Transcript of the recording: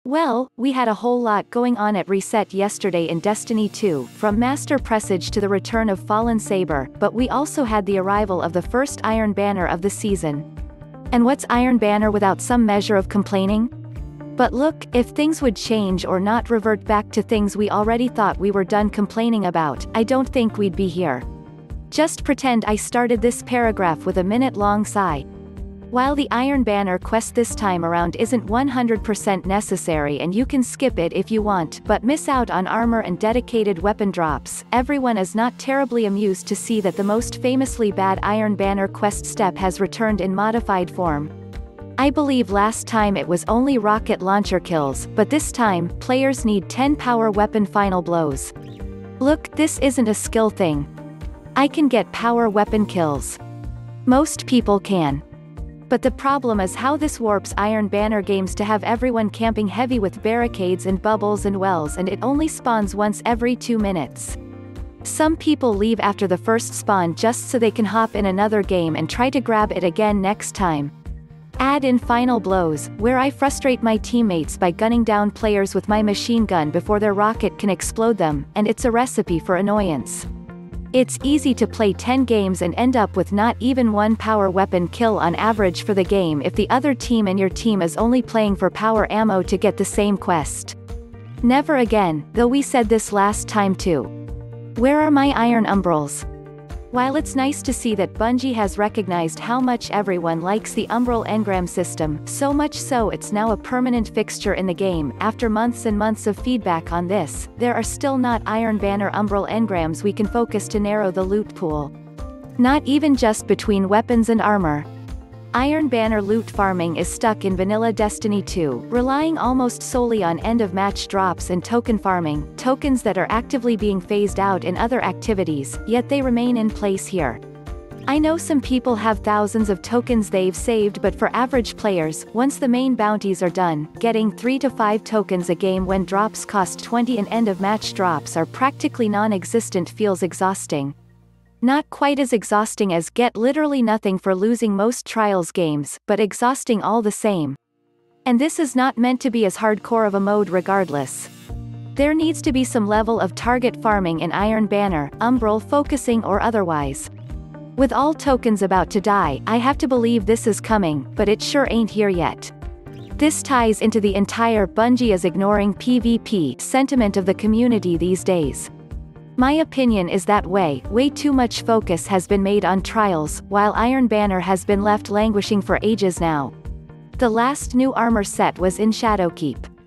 Well, we had a whole lot going on at Reset yesterday in Destiny 2, from Master Presage to the return of Fallen SABER, but we also had the arrival of the first Iron Banner of the season. And what's Iron Banner without some measure of complaining? But look, if things would change or not revert back to things we already thought we were done complaining about, I don't think we'd be here. Just pretend I started this paragraph with a minute-long sigh. While the Iron Banner quest this time around isn't 100% necessary and you can skip it if you want but miss out on armor and dedicated weapon drops, everyone is not terribly amused to see that the most famously bad Iron Banner quest step has returned in modified form. I believe last time it was only rocket launcher kills, but this time, players need 10 power weapon final blows. Look, this isn't a skill thing. I can get power weapon kills. Most people can. But the problem is how this warps Iron Banner games to have everyone camping heavy with barricades and bubbles and wells, and it only spawns once every 2 minutes. Some people leave after the first spawn just so they can hop in another game and try to grab it again next time. Add in final blows, where I frustrate my teammates by gunning down players with my machine gun before their rocket can explode them, and it's a recipe for annoyance. It's easy to play 10 games and end up with not even one power weapon kill on average for the game if the other team and your team is only playing for power ammo to get the same quest. Never again, though we said this last time too. Where are my Iron Umbrals? While it's nice to see that Bungie has recognized how much everyone likes the Umbral Engram system, so much so it's now a permanent fixture in the game, after months and months of feedback on this, there are still not Iron Banner Umbral Engrams we can focus to narrow the loot pool. Not even just between weapons and armor. Iron Banner loot farming is stuck in vanilla Destiny 2, relying almost solely on end-of-match drops and token farming, tokens that are actively being phased out in other activities, yet they remain in place here. I know some people have thousands of tokens they've saved, but for average players, once the main bounties are done, getting 3 to 5 tokens a game when drops cost 20 and end-of-match drops are practically non-existent feels exhausting. Not quite as exhausting as get literally nothing for losing most Trials games, but exhausting all the same. And this is not meant to be as hardcore of a mode regardless. There needs to be some level of target farming in Iron Banner, Umbral focusing or otherwise. With all tokens about to die, I have to believe this is coming, but it sure ain't here yet. This ties into the entire Bungie is ignoring PvP sentiment of the community these days. My opinion is that way too much focus has been made on Trials, while Iron Banner has been left languishing for ages now. The last new armor set was in Shadowkeep.